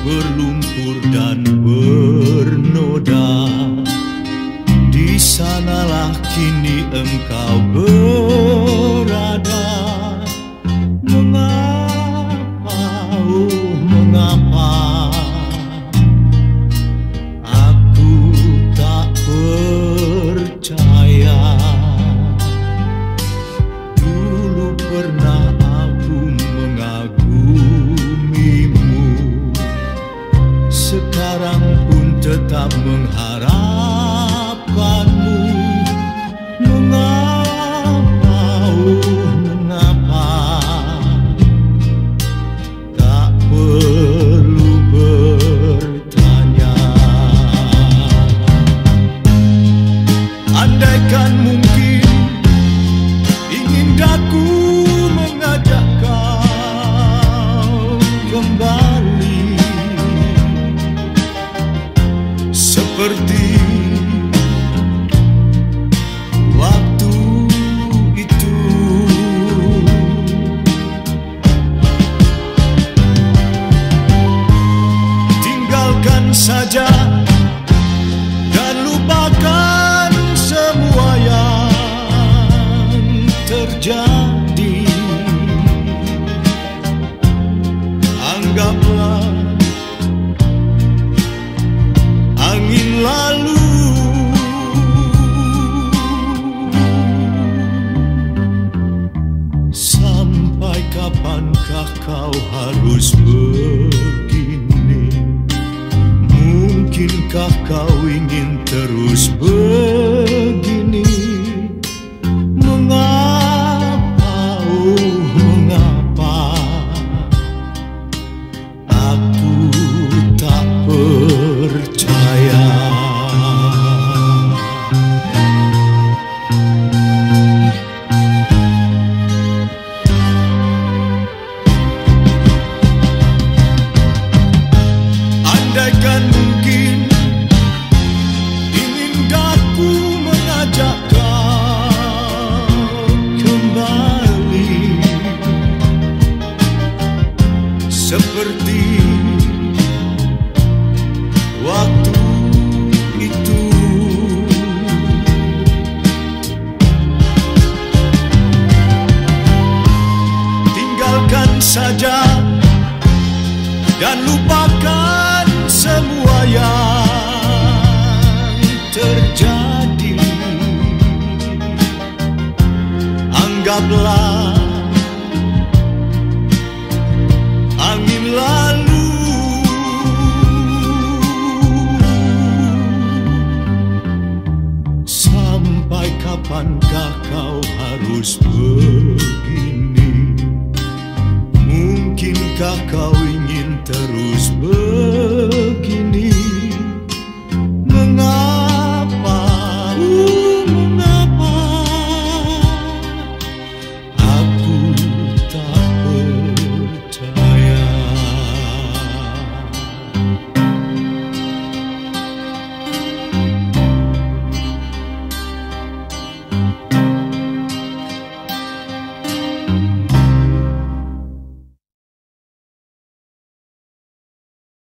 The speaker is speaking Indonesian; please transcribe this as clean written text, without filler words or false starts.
berlumpur dan bernoda. Di sanalah kini engkau berada. Mengapa, oh mengapa aku tak percaya? Dulu pernah aku mengagumimu, sekarang pun tetap mengharapkanmu. Mengapa, oh mengapa tak perlu bertanya. Andaikan mungkin ingin aku mengajak kau kembali seperti waktu itu. Tinggalkan saja dan lupakan semua yang terjadi. Anggaplah angin lalu. Sampai kapankah kau harus begini? Mungkinkah kau ingin terus begini? Mengapa, oh mengapa aku tak percaya? Andaikan mungkin ingin aku mengajak kau kembali seperti waktu itu. Tinggalkan saja dan lupakan semua yang terjadi. Anggaplah angin lalu. Sampai kapankah kau harus begini? Mungkinkah kau ingin terus begini?